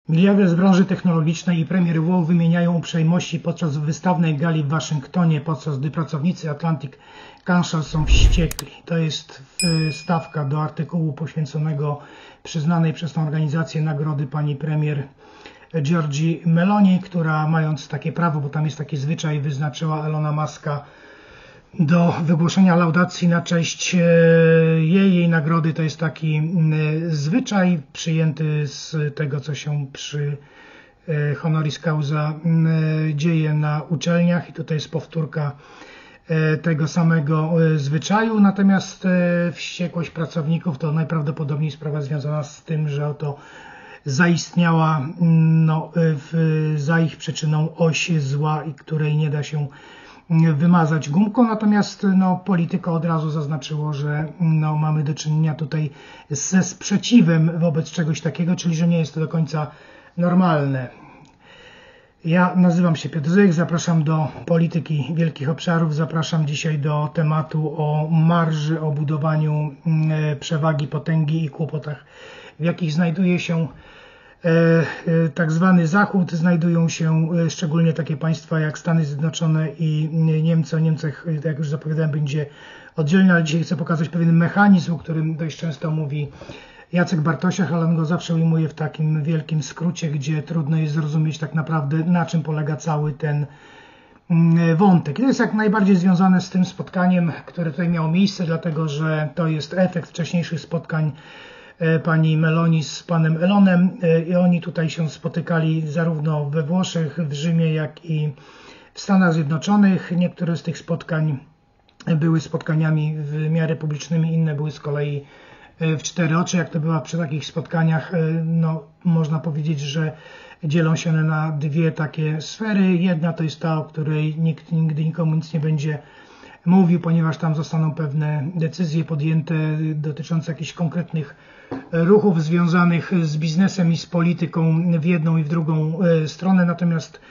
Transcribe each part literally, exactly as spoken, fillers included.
Miliarder z branży technologicznej i premier Wow wymieniają uprzejmości podczas wystawnej gali w Waszyngtonie, podczas gdy pracownicy Atlantic Council są wściekli. To jest wstawka do artykułu poświęconego przyznanej przez tę organizację nagrody pani premier Giorgi Meloni, która, mając takie prawo, bo tam jest taki zwyczaj, wyznaczyła Elona Muska do wygłoszenia laudacji na cześć jej, jej nagrody. To jest taki zwyczaj przyjęty z tego, co się przy honoris causa dzieje na uczelniach, i tutaj jest powtórka tego samego zwyczaju. Natomiast wściekłość pracowników to najprawdopodobniej sprawa związana z tym, że oto zaistniała no, w, za ich przyczyną oś zła, i której nie da się wymazać gumką. Natomiast no, Polityko od razu zaznaczyło, że no, mamy do czynienia tutaj ze sprzeciwem wobec czegoś takiego, czyli że nie jest to do końca normalne. Ja nazywam się Piotr Zyk, zapraszam do polityki wielkich obszarów, zapraszam dzisiaj do tematu o marży, o budowaniu przewagi, potęgi i kłopotach, w jakich znajduje się tak zwany Zachód. Znajdują się szczególnie takie państwa jak Stany Zjednoczone i Niemcy. O Niemczech, jak już zapowiadałem, będzie oddzielnie, ale dzisiaj chcę pokazać pewien mechanizm, o którym dość często mówi Jacek Bartosiak, ale on go zawsze ujmuje w takim wielkim skrócie, gdzie trudno jest zrozumieć tak naprawdę, na czym polega cały ten wątek. I to jest jak najbardziej związane z tym spotkaniem, które tutaj miało miejsce, dlatego że to jest efekt wcześniejszych spotkań pani Meloni z panem Elonem, i oni tutaj się spotykali zarówno we Włoszech, w Rzymie, jak i w Stanach Zjednoczonych. Niektóre z tych spotkań były spotkaniami w miarę publicznymi, inne były z kolei w cztery oczy. Jak to bywa przy takich spotkaniach, no można powiedzieć, że dzielą się one na dwie takie sfery. Jedna to jest ta, o której nikt nigdy nikomu nic nie będzie mówił, ponieważ tam zostaną pewne decyzje podjęte dotyczące jakichś konkretnych ruchów związanych z biznesem i z polityką w jedną i w drugą stronę. Natomiast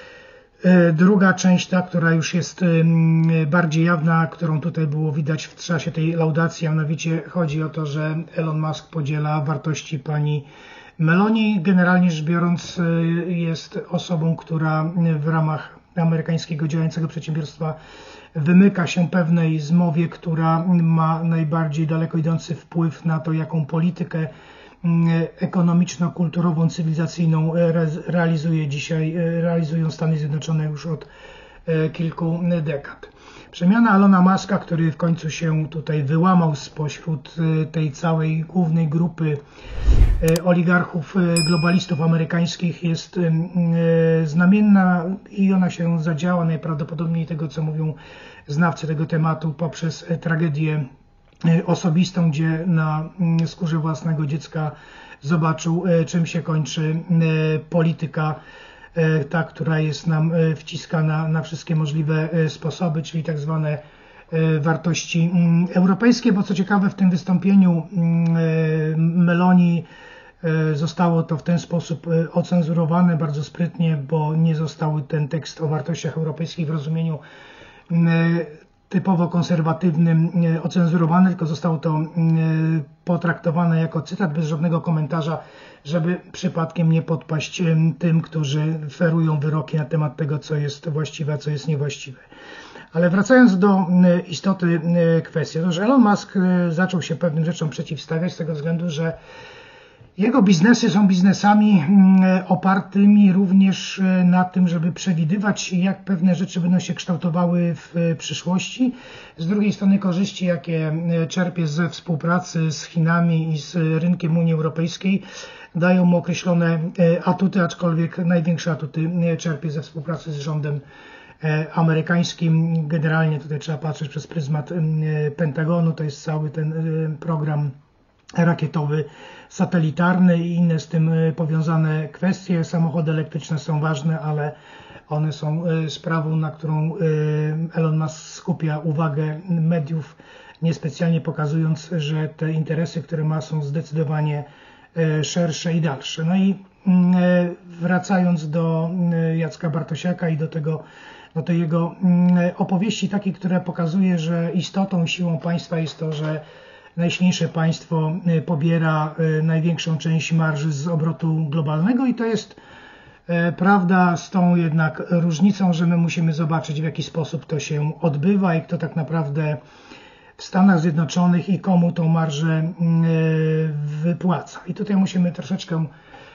druga część, ta, która już jest bardziej jawna, którą tutaj było widać w czasie tej laudacji, a mianowicie chodzi o to, że Elon Musk podziela wartości pani Meloni. Generalnie rzecz biorąc, jest osobą, która w ramach amerykańskiego działającego przedsiębiorstwa wymyka się pewnej zmowie, która ma najbardziej daleko idący wpływ na to, jaką politykę ekonomiczno-kulturową, cywilizacyjną realizuje dzisiaj, realizują Stany Zjednoczone już od kilku dekad. Przemiana Elona Muska, który w końcu się tutaj wyłamał spośród tej całej głównej grupy oligarchów, globalistów amerykańskich, jest znamienna i ona się zadziała najprawdopodobniej, tego co mówią znawcy tego tematu, poprzez tragedię osobistą, gdzie na skórze własnego dziecka zobaczył, czym się kończy polityka, ta, która jest nam wciskana na wszystkie możliwe sposoby, czyli tak zwane wartości europejskie. Bo co ciekawe, w tym wystąpieniu Meloni zostało to w ten sposób ocenzurowane bardzo sprytnie, bo nie został ten tekst o wartościach europejskich w rozumieniu typowo konserwatywnym ocenzurowany, tylko zostało to potraktowane jako cytat bez żadnego komentarza, żeby przypadkiem nie podpaść tym, którzy ferują wyroki na temat tego, co jest właściwe, a co jest niewłaściwe. Ale wracając do istoty kwestii, to że Elon Musk zaczął się pewnym rzeczom przeciwstawiać z tego względu, że jego biznesy są biznesami opartymi również na tym, żeby przewidywać, jak pewne rzeczy będą się kształtowały w przyszłości. Z drugiej strony korzyści, jakie czerpie ze współpracy z Chinami i z rynkiem Unii Europejskiej, dają mu określone atuty, aczkolwiek największe atuty czerpie ze współpracy z rządem amerykańskim. Generalnie tutaj trzeba patrzeć przez pryzmat Pentagonu, to jest cały ten program rakietowy, satelitarny i inne z tym powiązane kwestie. Samochody elektryczne są ważne, ale one są sprawą, na którą Elon Musk skupia uwagę mediów, niespecjalnie pokazując, że te interesy, które ma, są zdecydowanie szersze i dalsze. No i wracając do Jacka Bartosiaka i do tego, do tej jego opowieści takiej, która pokazuje, że istotą, siłą państwa jest to, że najsilniejsze państwo pobiera największą część marży z obrotu globalnego i to jest prawda z tą jednak różnicą, że my musimy zobaczyć, w jaki sposób to się odbywa i kto tak naprawdę w Stanach Zjednoczonych i komu tą marżę wypłaca. I tutaj musimy troszeczkę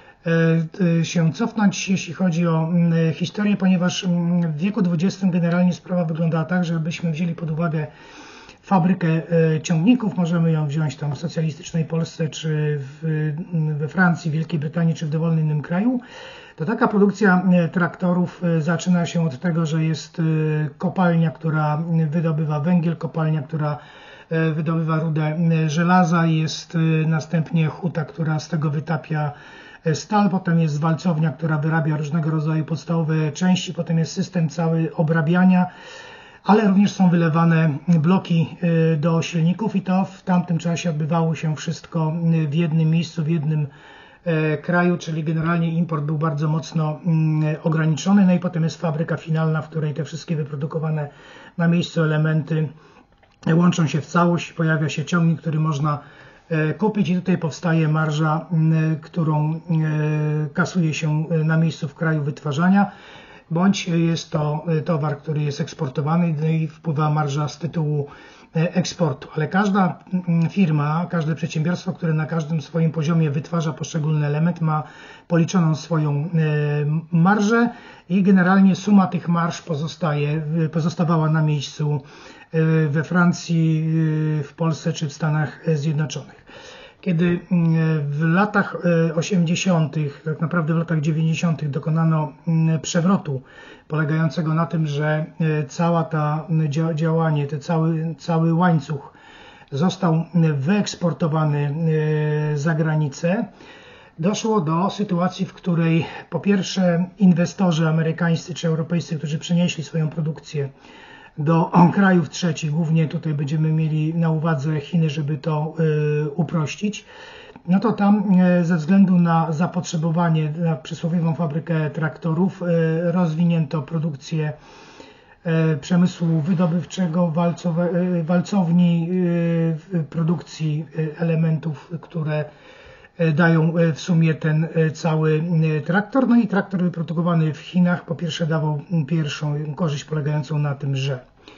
się cofnąć, jeśli chodzi o historię, ponieważ w wieku dwudziestym generalnie sprawa wyglądała tak, że żebyśmy wzięli pod uwagę fabrykę ciągników, możemy ją wziąć tam w socjalistycznej Polsce, czy w, we Francji, Wielkiej Brytanii, czy w dowolnym innym kraju, to taka produkcja traktorów zaczyna się od tego, że jest kopalnia, która wydobywa węgiel, kopalnia, która wydobywa rudę żelaza, jest następnie huta, która z tego wytapia stal, potem jest walcownia, która wyrabia różnego rodzaju podstawowe części, potem jest system cały obrabiania, ale również są wylewane bloki do silników i to w tamtym czasie odbywało się wszystko w jednym miejscu, w jednym kraju, czyli generalnie import był bardzo mocno ograniczony. No i potem jest fabryka finalna, w której te wszystkie wyprodukowane na miejscu elementy łączą się w całość, pojawia się ciągnik, który można kupić i tutaj powstaje marża, którą kasuje się na miejscu w kraju wytwarzania, bądź jest to towar, który jest eksportowany i wpływa marża z tytułu eksportu. Ale każda firma, każde przedsiębiorstwo, które na każdym swoim poziomie wytwarza poszczególny element, ma policzoną swoją marżę i generalnie suma tych marż pozostaje, pozostawała na miejscu we Francji, w Polsce czy w Stanach Zjednoczonych. Kiedy w latach osiemdziesiątych, tak naprawdę w latach dziewięćdziesiątych dokonano przewrotu polegającego na tym, że cała ta działanie, ten cały, cały łańcuch został wyeksportowany za granicę, doszło do sytuacji, w której po pierwsze inwestorzy amerykańscy czy europejscy, którzy przenieśli swoją produkcję do krajów trzecich, głównie tutaj będziemy mieli na uwadze Chiny, żeby to uprościć, no to tam ze względu na zapotrzebowanie na przysłowiową fabrykę traktorów rozwinięto produkcję przemysłu wydobywczego, walcowe, walcowni, produkcji elementów, które dają w sumie ten cały traktor. No i traktor wyprodukowany w Chinach po pierwsze dawał pierwszą korzyść polegającą na tym, że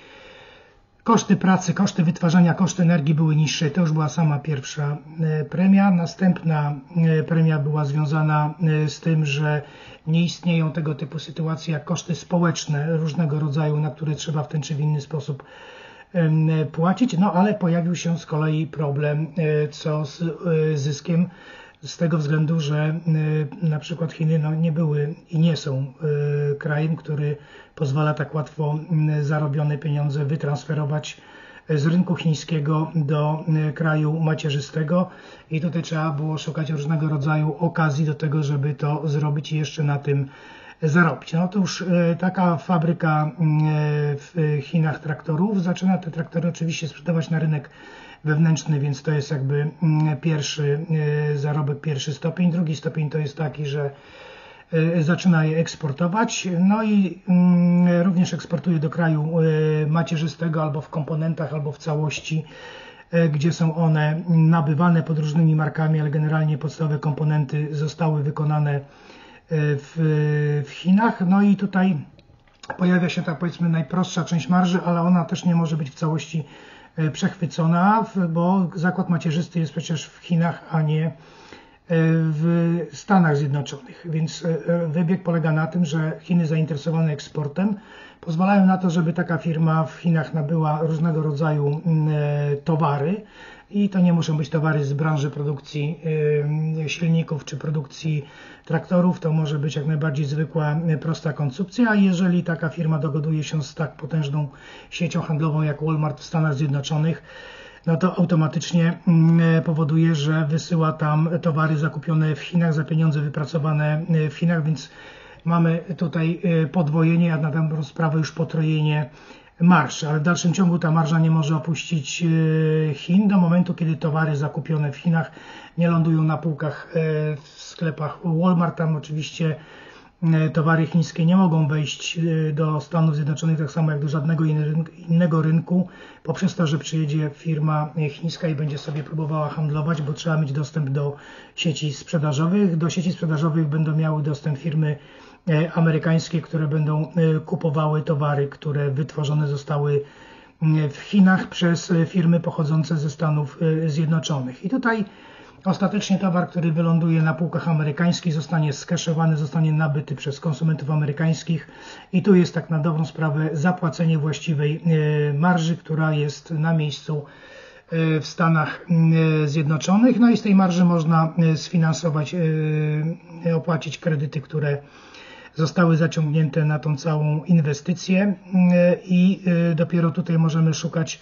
koszty pracy, koszty wytwarzania, koszty energii były niższe. To już była sama pierwsza premia. Następna premia była związana z tym, że nie istnieją tego typu sytuacje jak koszty społeczne różnego rodzaju, na które trzeba w ten czy w inny sposób płacić. No ale pojawił się z kolei problem co z zyskiem, z tego względu, że na przykład Chiny no, nie były i nie są krajem, który pozwala tak łatwo zarobione pieniądze wytransferować z rynku chińskiego do kraju macierzystego i tutaj trzeba było szukać różnego rodzaju okazji do tego, żeby to zrobić i jeszcze na tym zarobić. No otóż taka fabryka w Chinach traktorów zaczyna te traktory oczywiście sprzedawać na rynek wewnętrzny, więc to jest jakby pierwszy zarobek, pierwszy stopień. Drugi stopień to jest taki, że zaczyna je eksportować, no i również eksportuje do kraju macierzystego albo w komponentach, albo w całości, gdzie są one nabywane pod różnymi markami, ale generalnie podstawowe komponenty zostały wykonane w, w Chinach. No i tutaj pojawia się tak powiedzmy najprostsza część marży, ale ona też nie może być w całości przechwycona, bo zakład macierzysty jest przecież w Chinach, a nie w Stanach Zjednoczonych. Więc wybieg polega na tym, że Chiny zainteresowane eksportem pozwalają na to, żeby taka firma w Chinach nabyła różnego rodzaju towary i to nie muszą być towary z branży produkcji silników czy produkcji traktorów, to może być jak najbardziej zwykła, prosta konsumpcja, a jeżeli taka firma dogaduje się z tak potężną siecią handlową jak Walmart w Stanach Zjednoczonych, no to automatycznie powoduje, że wysyła tam towary zakupione w Chinach za pieniądze wypracowane w Chinach, więc mamy tutaj podwojenie, a na dobrą sprawę już potrojenie marż, ale w dalszym ciągu ta marża nie może opuścić Chin do momentu, kiedy towary zakupione w Chinach nie lądują na półkach w sklepach Walmart. Tam oczywiście towary chińskie nie mogą wejść do Stanów Zjednoczonych tak samo jak do żadnego innego rynku poprzez to, że przyjedzie firma chińska i będzie sobie próbowała handlować, bo trzeba mieć dostęp do sieci sprzedażowych. Do sieci sprzedażowych będą miały dostęp firmy amerykańskie, które będą kupowały towary, które wytworzone zostały w Chinach przez firmy pochodzące ze Stanów Zjednoczonych. I tutaj ostatecznie towar, który wyląduje na półkach amerykańskich, zostanie skeszowany, zostanie nabyty przez konsumentów amerykańskich i tu jest tak na dobrą sprawę zapłacenie właściwej marży, która jest na miejscu w Stanach Zjednoczonych. No i z tej marży można sfinansować, opłacić kredyty, które zostały zaciągnięte na tą całą inwestycję i dopiero tutaj możemy szukać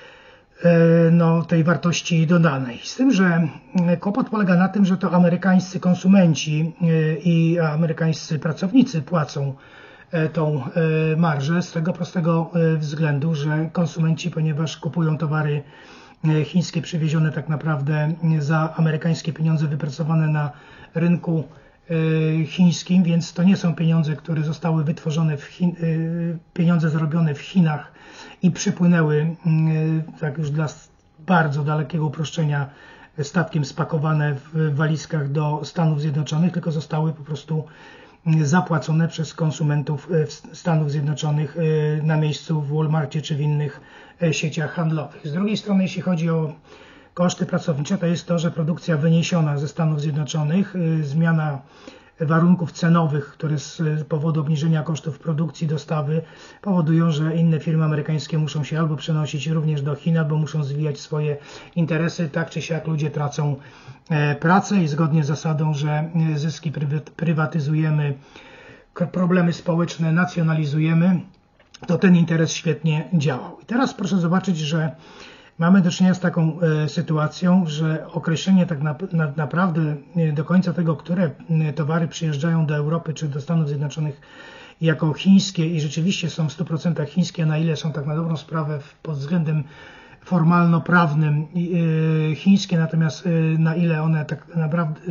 no, tej wartości dodanej. Z tym, że kłopot polega na tym, że to amerykańscy konsumenci i amerykańscy pracownicy płacą tą marżę z tego prostego względu, że konsumenci, ponieważ kupują towary chińskie przywiezione tak naprawdę za amerykańskie pieniądze wypracowane na rynku chińskim, więc to nie są pieniądze, które zostały wytworzone w Chin, pieniądze zarobione w Chinach i przypłynęły, tak już dla bardzo dalekiego uproszczenia, statkiem spakowane w walizkach do Stanów Zjednoczonych, tylko zostały po prostu zapłacone przez konsumentów Stanów Zjednoczonych na miejscu w Walmartie czy w innych sieciach handlowych. Z drugiej strony, jeśli chodzi o koszty pracownicze, to jest to, że produkcja wyniesiona ze Stanów Zjednoczonych, zmiana warunków cenowych, które z powodu obniżenia kosztów produkcji, dostawy powodują, że inne firmy amerykańskie muszą się albo przenosić również do Chin, albo muszą zwijać swoje interesy. Tak czy siak ludzie tracą pracę i zgodnie z zasadą, że zyski prywatyzujemy, problemy społeczne nacjonalizujemy, to ten interes świetnie działał. I teraz proszę zobaczyć, że mamy do czynienia z taką sytuacją, że określenie tak na, na, naprawdę do końca tego, które towary przyjeżdżają do Europy czy do Stanów Zjednoczonych jako chińskie i rzeczywiście są w stu procentach chińskie, na ile są tak na dobrą sprawę pod względem formalno-prawnym chińskie, natomiast na ile one tak naprawdę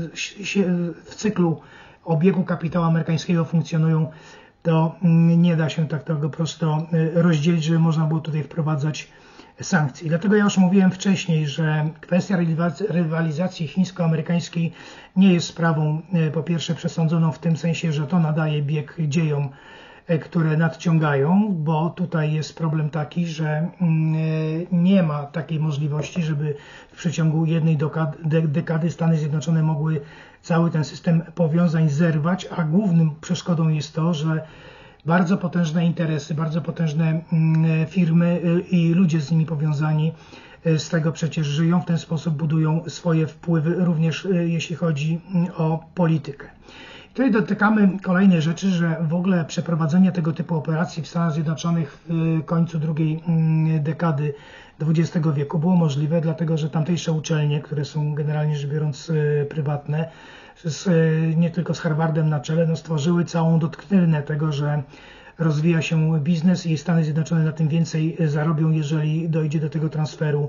w cyklu obiegu kapitału amerykańskiego funkcjonują, to nie da się tak tego prosto rozdzielić, żeby można było tutaj wprowadzać sankcji. Dlatego ja już mówiłem wcześniej, że kwestia rywalizacji chińsko-amerykańskiej nie jest sprawą po pierwsze przesądzoną w tym sensie, że to nadaje bieg dziejom, które nadciągają, bo tutaj jest problem taki, że nie ma takiej możliwości, żeby w przeciągu jednej dekady Stany Zjednoczone mogły cały ten system powiązań zerwać, a głównym przeszkodą jest to, że bardzo potężne interesy, bardzo potężne firmy i ludzie z nimi powiązani z tego przecież żyją, w ten sposób budują swoje wpływy, również jeśli chodzi o politykę. I tutaj dotykamy kolejnej rzeczy, że w ogóle przeprowadzenie tego typu operacji w Stanach Zjednoczonych w końcu drugiej dekady dwudziestego wieku było możliwe, dlatego że tamtejsze uczelnie, które są generalnie rzecz biorąc prywatne, z, nie tylko z Harvardem na czele, no stworzyły całą doktrynę tego, że rozwija się biznes i Stany Zjednoczone na tym więcej zarobią, jeżeli dojdzie do tego transferu,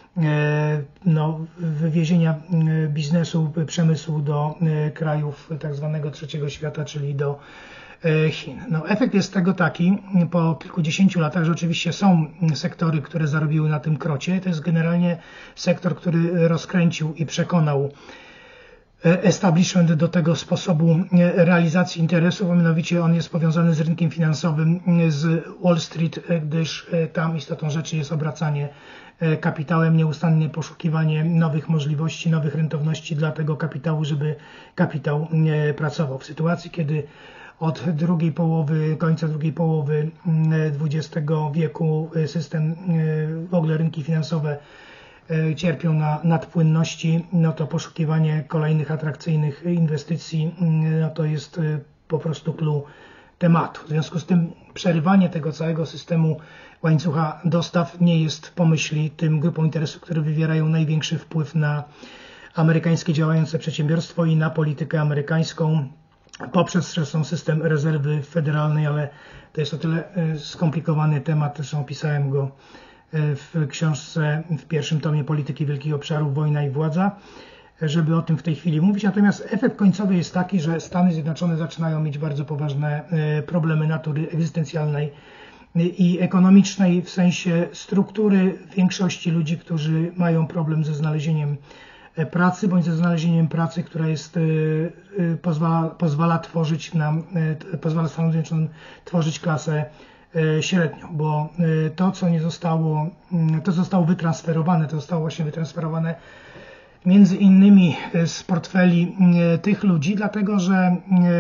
no, wywiezienia biznesu, przemysłu do krajów tak zwanego trzeciego świata, czyli do Chin. No, efekt jest tego taki, po kilkudziesięciu latach, że oczywiście są sektory, które zarobiły na tym krocie. To jest generalnie sektor, który rozkręcił i przekonał establishment do tego sposobu realizacji interesów, a mianowicie on jest powiązany z rynkiem finansowym, z Wall Street, gdyż tam istotą rzeczy jest obracanie kapitałem, nieustanne poszukiwanie nowych możliwości, nowych rentowności dla tego kapitału, żeby kapitał pracował. W sytuacji, kiedy od drugiej połowy, końca drugiej połowy dwudziestego wieku system, w ogóle rynki finansowe cierpią na nadpłynności, no to poszukiwanie kolejnych atrakcyjnych inwestycji, no to jest po prostu clou tematu. W związku z tym przerywanie tego całego systemu łańcucha dostaw nie jest po myśli tym grupom interesów, które wywierają największy wpływ na amerykańskie działające przedsiębiorstwo i na politykę amerykańską poprzez zresztą system rezerwy federalnej, ale to jest o tyle skomplikowany temat, zresztą opisałem go w książce w pierwszym tomie Polityki Wielkich Obszarów, Wojna i Władza. żeby o tym w tej chwili mówić. Natomiast efekt końcowy jest taki, że Stany Zjednoczone zaczynają mieć bardzo poważne problemy natury egzystencjalnej i ekonomicznej, w sensie struktury większości ludzi, którzy mają problem ze znalezieniem pracy, bądź ze znalezieniem pracy, która jest, pozwala, pozwala tworzyć nam, pozwala Stanom Zjednoczonym tworzyć klasę średnią, bo to, co nie zostało, to zostało wytransferowane, to zostało właśnie wytransferowane między innymi z portfeli tych ludzi, dlatego że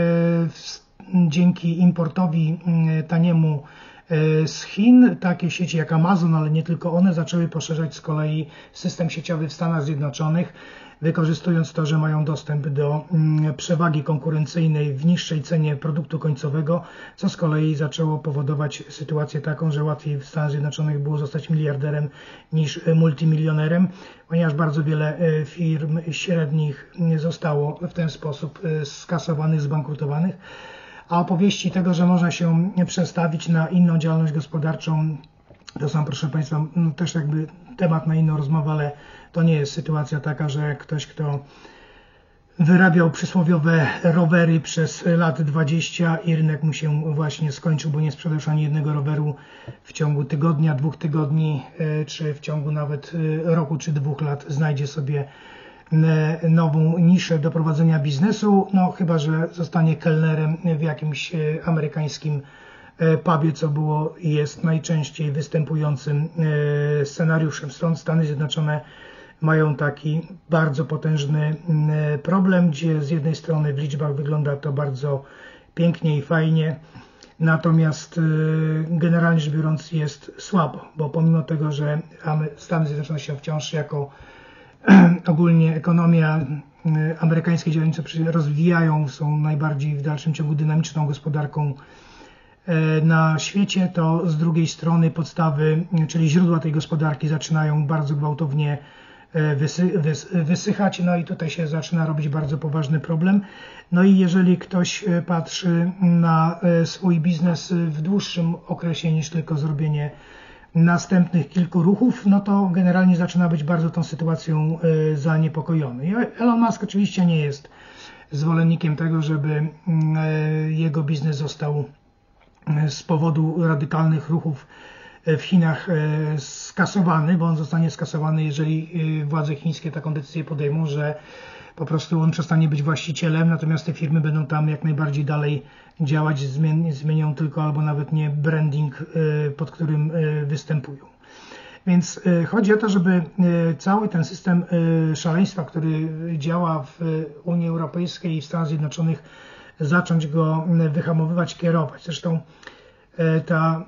dzięki importowi taniemu z Chin, takie sieci jak Amazon, ale nie tylko one, zaczęły poszerzać z kolei system sieciowy w Stanach Zjednoczonych, wykorzystując to, że mają dostęp do przewagi konkurencyjnej w niższej cenie produktu końcowego, co z kolei zaczęło powodować sytuację taką, że łatwiej w Stanach Zjednoczonych było zostać miliarderem niż multimilionerem, ponieważ bardzo wiele firm średnich zostało w ten sposób skasowanych, zbankrutowanych. A opowieści tego, że można się przestawić na inną działalność gospodarczą, to są, proszę Państwa, też jakby temat na inną rozmowę, ale to nie jest sytuacja taka, że ktoś, kto wyrabiał przysłowiowe rowery przez lat dwadzieścia i rynek mu się właśnie skończył, bo nie sprzedał ani jednego roweru w ciągu tygodnia, dwóch tygodni, czy w ciągu nawet roku czy dwóch lat znajdzie sobie nową niszę do prowadzenia biznesu, no chyba że zostanie kelnerem w jakimś amerykańskim pubie, co było i jest najczęściej występującym scenariuszem. Stąd Stany Zjednoczone mają taki bardzo potężny problem, gdzie z jednej strony w liczbach wygląda to bardzo pięknie i fajnie, natomiast generalnie rzecz biorąc jest słabo, bo pomimo tego, że Stany Zjednoczone się wciąż jako ogólnie ekonomia amerykańskie działanice rozwijają, są najbardziej w dalszym ciągu dynamiczną gospodarką na świecie, to z drugiej strony podstawy, czyli źródła tej gospodarki zaczynają bardzo gwałtownie wysy, wys, wysychać, no i tutaj się zaczyna robić bardzo poważny problem. No i jeżeli ktoś patrzy na swój biznes w dłuższym okresie niż tylko zrobienie następnych kilku ruchów, no to generalnie zaczyna być bardzo tą sytuacją zaniepokojony. Elon Musk oczywiście nie jest zwolennikiem tego, żeby jego biznes został z powodu radykalnych ruchów w Chinach skasowany, bo on zostanie skasowany, jeżeli władze chińskie taką decyzję podejmą, że po prostu on przestanie być właścicielem, natomiast te firmy będą tam jak najbardziej dalej działać, zmienią tylko albo nawet nie branding, pod którym występują. Więc chodzi o to, żeby cały ten system szaleństwa, który działa w Unii Europejskiej i w Stanach Zjednoczonych, zacząć go wyhamowywać, kierować. Zresztą ta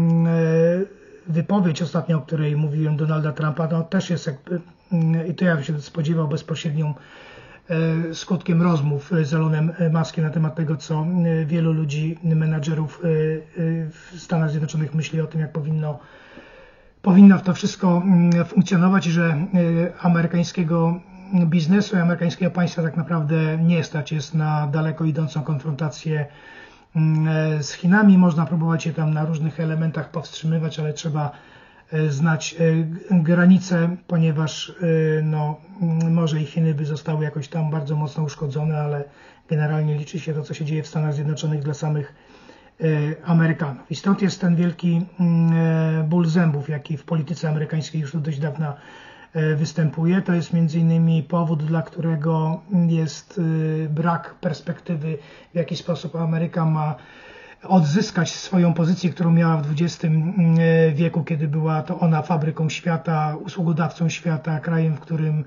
wypowiedź ostatnio, o której mówiłem, Donalda Trumpa, no też jest jakby, i to ja bym się spodziewał bezpośrednią skutkiem rozmów z Elonem Muskiem na temat tego, co wielu ludzi, menadżerów w Stanach Zjednoczonych myśli o tym, jak powinno, powinno to wszystko funkcjonować, że amerykańskiego biznesu i amerykańskiego państwa tak naprawdę nie stać jest na daleko idącą konfrontację z Chinami. Można próbować je tam na różnych elementach powstrzymywać, ale trzeba znać granice, ponieważ no, może i Chiny by zostały jakoś tam bardzo mocno uszkodzone, ale generalnie liczy się to, co się dzieje w Stanach Zjednoczonych dla samych Amerykanów. I stąd jest ten wielki ból zębów, jaki w polityce amerykańskiej już od dość dawna występuje. To jest między innymi powód, dla którego jest brak perspektywy, w jaki sposób Ameryka ma odzyskać swoją pozycję, którą miała w dwudziestym wieku, kiedy była to ona fabryką świata, usługodawcą świata, krajem, w którym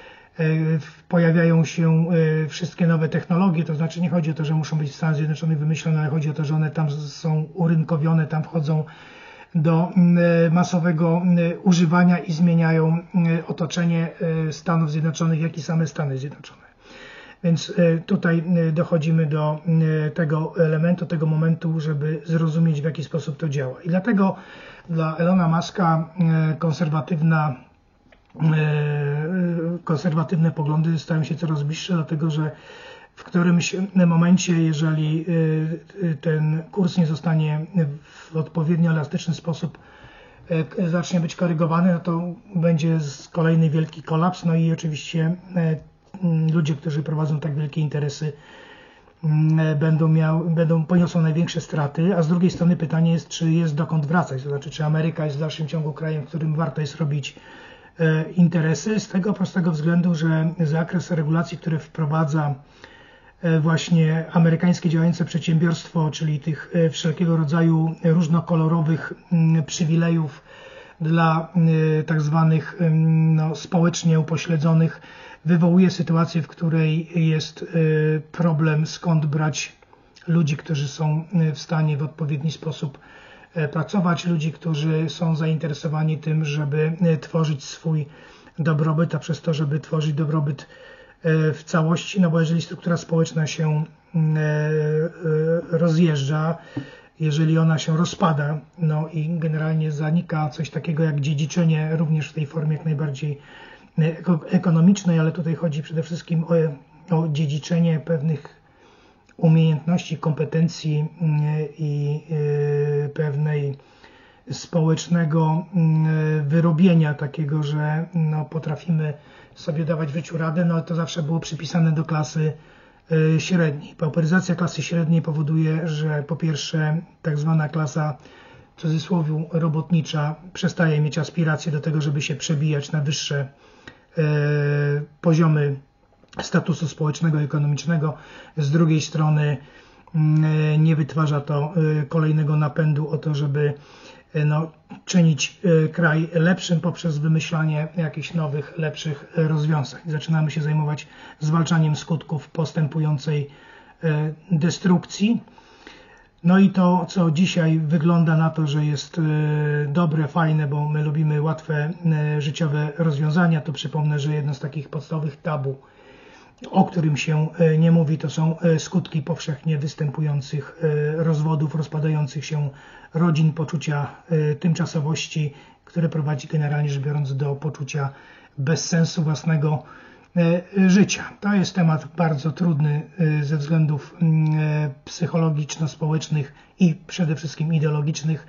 pojawiają się wszystkie nowe technologie. To znaczy nie chodzi o to, że muszą być w Stanach Zjednoczonych wymyślone, ale chodzi o to, że one tam są urynkowione, tam wchodzą do masowego używania i zmieniają otoczenie Stanów Zjednoczonych, jak i same Stany Zjednoczone. Więc tutaj dochodzimy do tego elementu, tego momentu, żeby zrozumieć, w jaki sposób to działa. I dlatego dla Elona Muska konserwatywna, konserwatywne poglądy stają się coraz bliższe, dlatego że w którymś momencie, jeżeli ten kurs nie zostanie w odpowiednio elastyczny sposób zacznie być korygowany, no to będzie kolejny wielki kolaps. No i oczywiście ludzie, którzy prowadzą tak wielkie interesy, będą, miał, będą poniosą największe straty, a z drugiej strony pytanie jest, czy jest dokąd wracać, to znaczy, czy Ameryka jest w dalszym ciągu krajem, w którym warto jest robić interesy, z tego prostego względu, że zakres regulacji, które wprowadza właśnie amerykańskie działające przedsiębiorstwo, czyli tych wszelkiego rodzaju różnokolorowych przywilejów dla tak zwanych no, społecznie upośledzonych, wywołuje sytuację, w której jest problem, skąd brać ludzi, którzy są w stanie w odpowiedni sposób pracować, ludzi, którzy są zainteresowani tym, żeby tworzyć swój dobrobyt, a przez to, żeby tworzyć dobrobyt w całości, no bo jeżeli struktura społeczna się rozjeżdża, jeżeli ona się rozpada, no i generalnie zanika coś takiego jak dziedziczenie, również w tej formie jak najbardziej ekonomicznej, ale tutaj chodzi przede wszystkim o, o dziedziczenie pewnych umiejętności, kompetencji i pewnej społecznego wyrobienia takiego, że no, potrafimy sobie dawać w życiu radę, no to zawsze było przypisane do klasy średniej. Pauperyzacja klasy średniej powoduje, że po pierwsze tak zwana klasa w cudzysłowie robotnicza przestaje mieć aspiracje do tego, żeby się przebijać na wyższe poziomy statusu społecznego i ekonomicznego. Z drugiej strony nie wytwarza to kolejnego napędu o to, żeby no, czynić kraj lepszym poprzez wymyślanie jakichś nowych, lepszych rozwiązań. Zaczynamy się zajmować zwalczaniem skutków postępującej destrukcji. No i to, co dzisiaj wygląda na to, że jest dobre, fajne, bo my lubimy łatwe życiowe rozwiązania, to przypomnę, że jedno z takich podstawowych tabu, o którym się nie mówi, to są skutki powszechnie występujących rozwodów, rozpadających się rodzin, poczucia tymczasowości, które prowadzi generalnie rzecz biorąc do poczucia bezsensu własnego życia. To jest temat bardzo trudny ze względów psychologiczno-społecznych i przede wszystkim ideologicznych,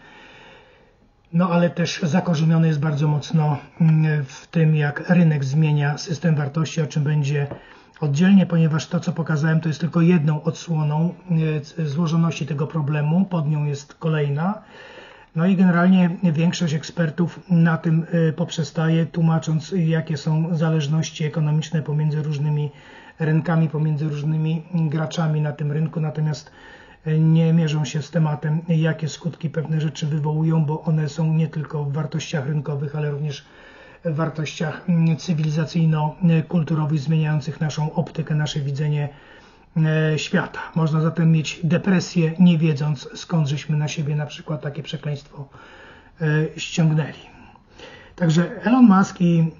no ale też zakorzeniony jest bardzo mocno w tym, jak rynek zmienia system wartości, o czym będzie oddzielnie, ponieważ to, co pokazałem, to jest tylko jedną odsłoną złożoności tego problemu, pod nią jest kolejna. No i generalnie większość ekspertów na tym poprzestaje, tłumacząc, jakie są zależności ekonomiczne pomiędzy różnymi rynkami, pomiędzy różnymi graczami na tym rynku, natomiast nie mierzą się z tematem, jakie skutki pewne rzeczy wywołują, bo one są nie tylko w wartościach rynkowych, ale również w wartościach cywilizacyjno-kulturowych zmieniających naszą optykę, nasze widzenie świata. Można zatem mieć depresję, nie wiedząc, skąd żeśmy na siebie na przykład takie przekleństwo ściągnęli. Także Elon Musk i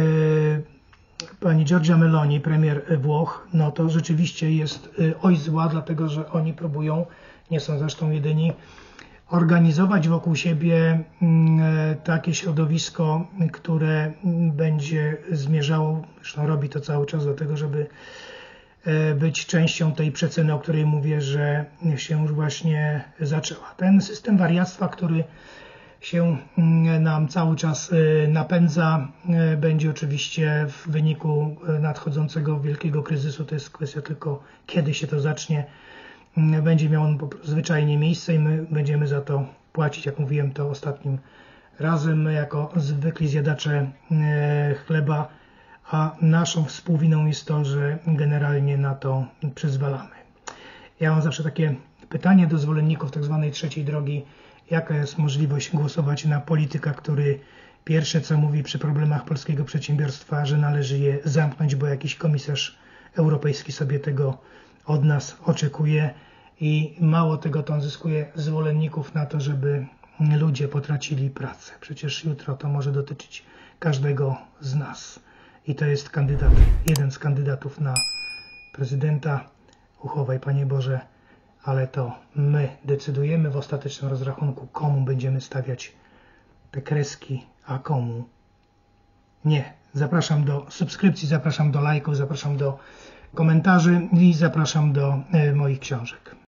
pani Giorgia Meloni, premier Włoch, no to rzeczywiście jest oj zła, dlatego że oni próbują, nie są zresztą jedyni, organizować wokół siebie takie środowisko, które będzie zmierzało, zresztą robi to cały czas do tego, żeby być częścią tej przeceny, o której mówię, że się już właśnie zaczęła. Ten system wariactwa, który się nam cały czas napędza, będzie oczywiście w wyniku nadchodzącego wielkiego kryzysu, to jest kwestia tylko kiedy się to zacznie, będzie miał on zwyczajnie miejsce i my będziemy za to płacić, jak mówiłem to ostatnim razem, my jako zwykli zjadacze chleba, a naszą współwiną jest to, że generalnie na to przyzwalamy. Ja mam zawsze takie pytanie do zwolenników tak zwanej trzeciej drogi, jaka jest możliwość głosować na polityka, który pierwsze co mówi przy problemach polskiego przedsiębiorstwa, że należy je zamknąć, bo jakiś komisarz europejski sobie tego od nas oczekuje i mało tego, to on zyskuje zwolenników na to, żeby ludzie potracili pracę. Przecież jutro to może dotyczyć każdego z nas. I to jest kandydat, jeden z kandydatów na prezydenta. Uchowaj, Panie Boże, ale to my decydujemy w ostatecznym rozrachunku, komu będziemy stawiać te kreski, a komu nie. Zapraszam do subskrypcji, zapraszam do lajków, zapraszam do komentarzy i zapraszam do moich książek.